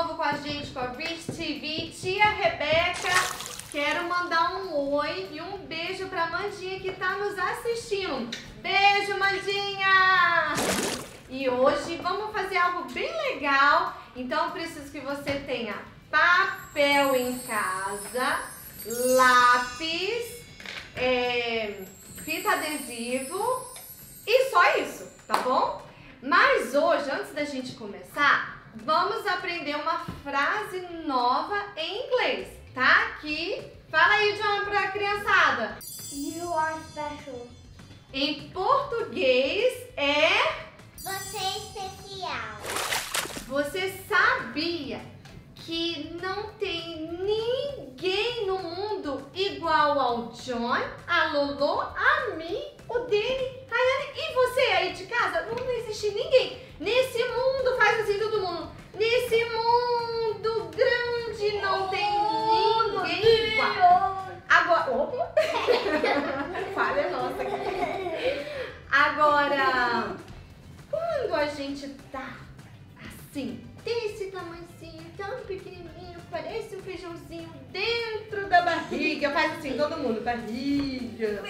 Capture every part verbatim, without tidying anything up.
novo com a gente, com a Rich T V. Tia Rebeca, quero mandar um oi e um beijo pra Mandinha que tá nos assistindo. Beijo, Mandinha! E hoje vamos fazer algo bem legal. Então eu preciso que você tenha papel em casa, lápis, é, fita adesivo e só isso, tá bom? Mas hoje, antes da gente começar, vamos aprender uma frase nova em inglês, tá? Que fala aí, John, pra criançada. You are special. Em português é... Você é especial. Você sabia que não tem ninguém no mundo igual ao John, a Lolo, a mim, o Dani, a Ayane e você aí de casa? Não existe ninguém. Nesse mundo, faz assim todo mundo. Nesse mundo grande não tem ninguém igual. Agora, opa! Falha nossa aqui. Agora, quando a gente tá assim, desse tamanhozinho, tão pequenininho, parece um feijãozinho dentro da barriga. Faz assim, todo mundo, barriga.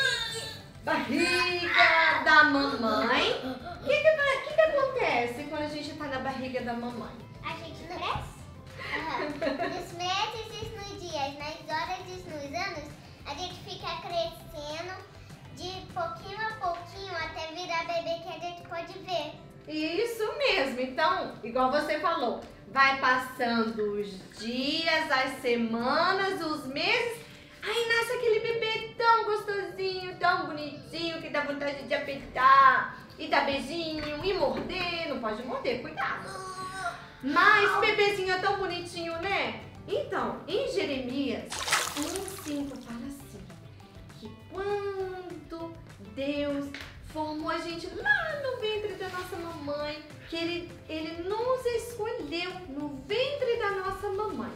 Barriga da mamãe. O que que, que que acontece quando a gente tá na barriga da mamãe? A gente cresce? Uhum. Nos meses e nos dias, nas horas e nos anos, a gente fica crescendo de pouquinho a pouquinho até virar bebê que a gente pode ver. Isso mesmo. Então, igual você falou, vai passando os dias, as semanas, os meses, aí nasce aquele bebê tão gostosinho, tão bonitinho, que dá vontade de apertar e dar beijinho e morder. Não pode morder, cuidado. Mas bebezinho é tão bonitinho, né? Então, em Jeremias um, cinco fala assim, que quando Deus formou a gente lá no ventre da nossa mamãe, que ele, ele nos escolheu no ventre da nossa mamãe.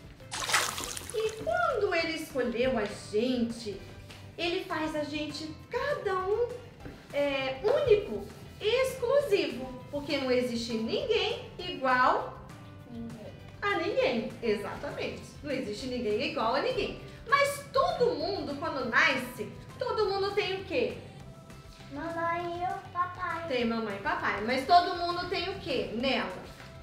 E quando ele escolheu a gente, ele faz a gente, cada um, é, único, exclusivo, porque não existe ninguém igual a ninguém. Exatamente, não existe ninguém igual a ninguém. Mas todo mundo, quando nasce, todo mundo tem o quê? Mamãe e o papai. Tem mamãe e papai, mas todo mundo tem o quê nela?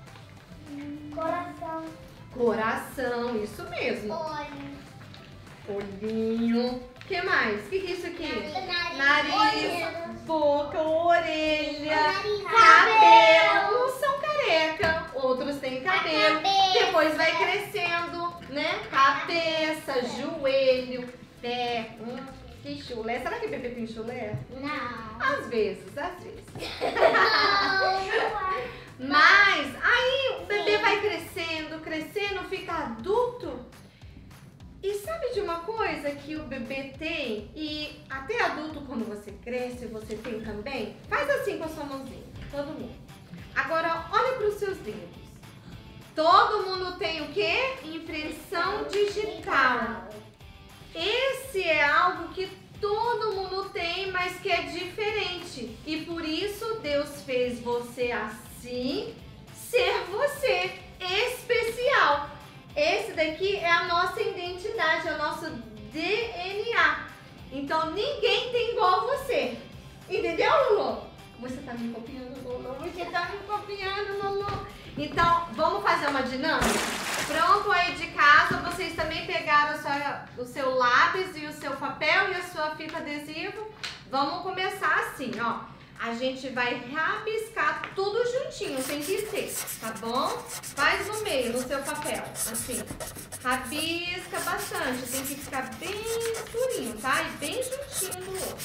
Coração. Coração, isso mesmo. Olho. Olhinho. O que mais? O que, que é isso aqui? Nariz. Nariz, Olho. boca, orelha, Nariz. cabelo. Uns são careca, outros têm cabelo. cabeça. Depois vai crescendo, né? Cabeça, joelho, pé. Hum, que chulé. Será que bebê tem chulé? Não. Às vezes, às vezes. Não, não é. Mas aí o bebê vai crescendo, crescendo, fica adulto. E sabe de uma coisa que o bebê tem e até adulto quando você cresce, você tem também? Faz assim com a sua mãozinha, todo mundo. Agora olha para os seus dedos. Todo mundo tem o quê? Impressão digital. Esse é algo que todo mundo tem, mas que é diferente. E por isso Deus fez você assim, ser você, especial. Esse daqui é a nossa identidade, é o nosso D N A. Então ninguém tem igual a você. Entendeu, Lulu? Você tá me copiando, Lulu. Você tá me copiando, Lulu. Então, vamos fazer uma dinâmica? Pronto aí de casa, vocês também pegaram a sua, o seu lápis e o seu papel e a sua fita adesivo. Vamos começar assim, ó. A gente vai rabiscar tudo juntinho, tem que ser, tá bom? Faz no meio, no seu papel, assim. Rabisca bastante, tem que ficar bem purinho, tá? E bem juntinho do outro.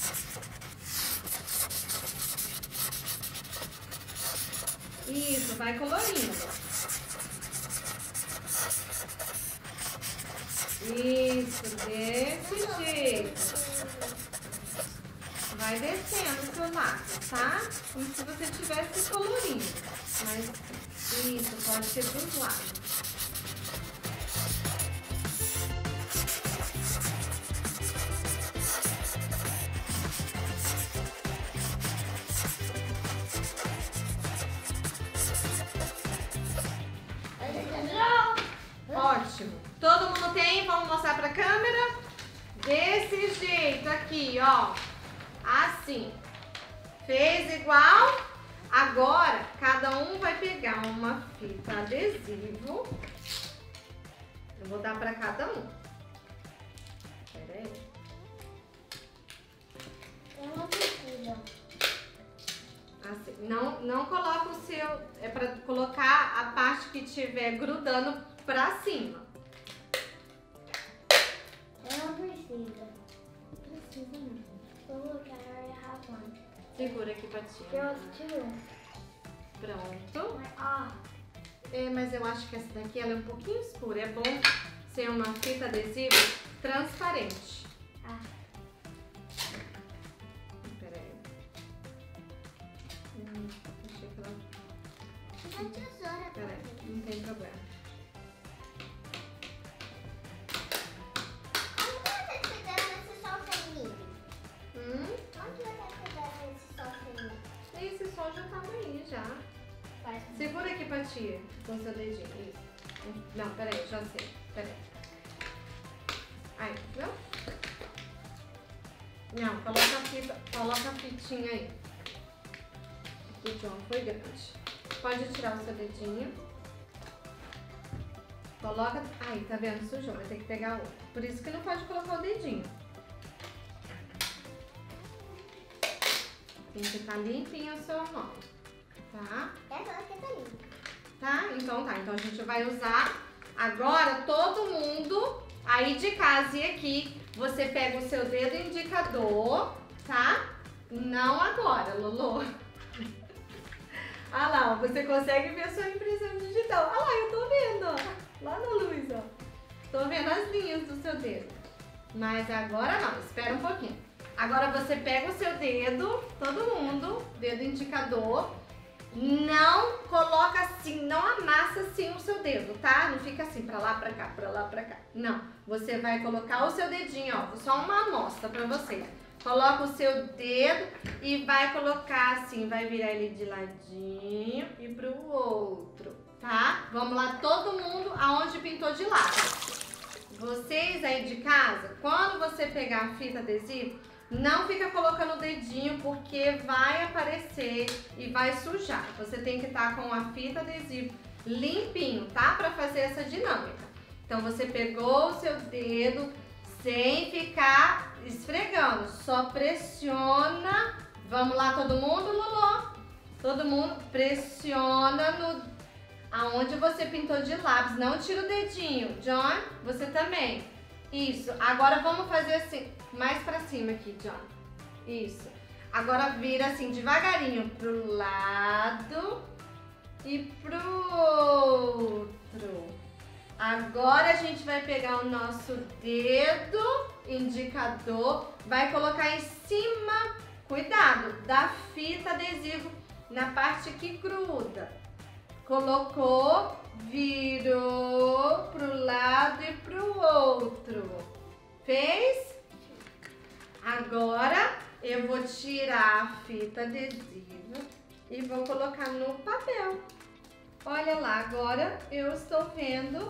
Isso, vai colorindo. Isso, desse jeito. Vai descendo o seu lápis, tá? Como se você estivesse colorindo. Mas isso, pode ser dos lados. câmera. Desse jeito aqui, ó. Assim. Fez igual? Agora, cada um vai pegar uma fita adesivo. Eu vou dar pra cada um. Pera aí. Eu não preciso. Assim, não, não coloca o seu... É pra colocar a parte que tiver grudando pra cima. Eu não preciso. Precisa não. Look, I already have one. Segura aqui pra ti. Girls too. Pronto. Ah. É, mas eu acho que essa daqui ela é um pouquinho escura. É bom ser uma fita adesiva transparente. Ah. Pera aí. Hum, achei que ela... Uma tesoura. Pera aí, não tem problema. Onde vocês fizeram esse sol feminino? Hum, Onde vocês fizeram esse sol feminino? esse sol já tava aí, já. Faz. Segura aqui pra tia, com seu dedinho. Isso. Não, peraí, já sei. Peraí. Aí, viu? Não, coloca a fita, coloca a fitinha aí. O John foi grande. Pode tirar o seu dedinho. Coloca... Aí, tá vendo? Sujou, vai ter que pegar outro. Por isso que não pode colocar o dedinho. Tem que estar limpinho o seu nome. Tá? Essa daqui tá limpa. Tá? Então tá. Então a gente vai usar agora todo mundo aí de casa e aqui. Você pega o seu dedo indicador, tá? Não agora, Lolo. Ah lá, ó, você consegue ver a sua impressão digital. Ah lá, eu tô vendo, ó. Lá na luz, ó. Tô vendo as linhas do seu dedo. Mas agora não, espera um pouquinho. Agora você pega o seu dedo, todo mundo, dedo indicador. Não coloca assim, não amassa assim o seu dedo, tá? Não fica assim, pra lá, pra cá, pra lá, pra cá. Não, você vai colocar o seu dedinho, ó, só uma amostra pra você. Coloca o seu dedo e vai colocar assim, vai virar ele de ladinho e pro outro, tá? Vamos lá, todo mundo aonde pintou de lado. Vocês aí de casa, quando você pegar a fita adesiva, não fica colocando o dedinho porque vai aparecer e vai sujar. Você tem que estar com a fita adesiva limpinho, tá? Pra fazer essa dinâmica. Então você pegou o seu dedo sem ficar esfregando, só pressiona. Vamos lá todo mundo, Lolo? Todo mundo pressiona no aonde você pintou de lápis. Não tira o dedinho. John, você também. Isso. Agora vamos fazer assim, mais pra cima aqui, John. Isso. Agora vira assim, devagarinho pro lado e pro outro. Agora a gente vai pegar o nosso dedo indicador, vai colocar em cima, cuidado, da fita adesivo na parte que gruda. Colocou, virou pro lado e pro outro. Fez? Agora eu vou tirar a fita adesiva e vou colocar no papel. Olha lá, agora eu estou vendo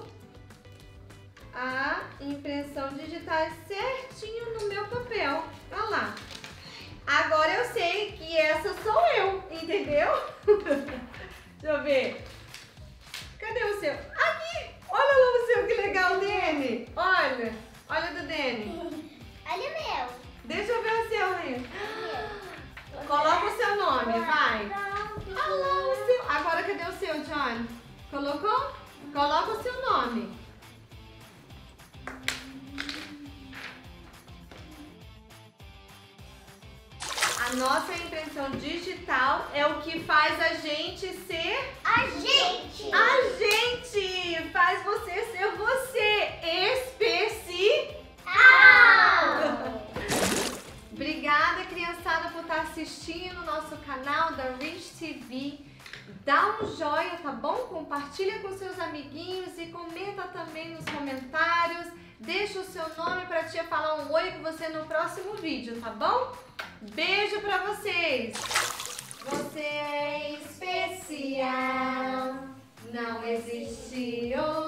a impressão digital certinho no meu papel. Olha lá. Agora eu sei que essa sou eu, entendeu? Deixa eu ver. Cadê o seu? Aqui! Olha lá o seu, que legal, Dene. Olha, olha do Dene. Olha o meu. Deixa eu ver o seu aí. Coloca o seu nome, vai. Olha lá o seu. Agora cadê o seu, John? Colocou? Coloca o seu nome. A nossa impressão digital é o que faz a gente ser A gente. a gente. Faz você ser você. Especial. Obrigada, criançada, por estar assistindo o nosso canal da Rich T V. Dá um joinha, tá bom? Compartilha com seus amiguinhos e comenta também nos comentários. Deixa o seu nome para a tia falar um oi com você no próximo vídeo, tá bom? Beijo pra vocês! Você é especial, não existe outro.